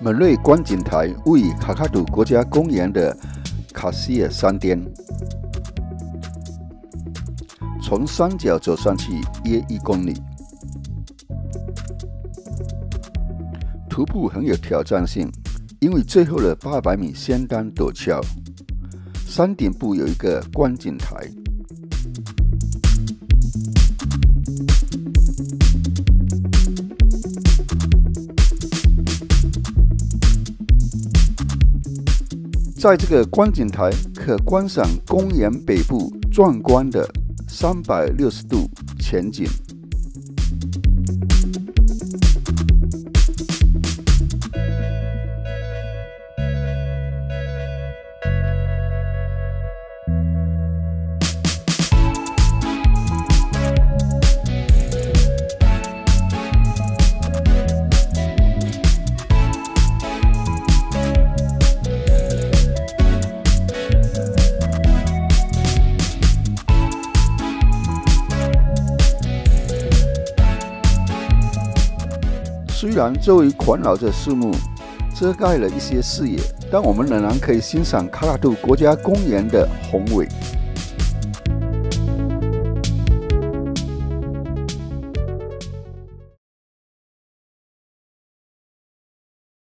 穆雷观景台位于卡卡杜国家公园的卡希尔山巅，从山脚走上去约1公里。徒步很有挑战性，因为最后的800米相当陡峭。山顶部有一个观景台。在这个观景台可观赏公园北部壮观的360度全景。虽然周围环绕着树木，遮盖了一些视野，但我们仍然可以欣赏卡卡杜国家公园的宏伟。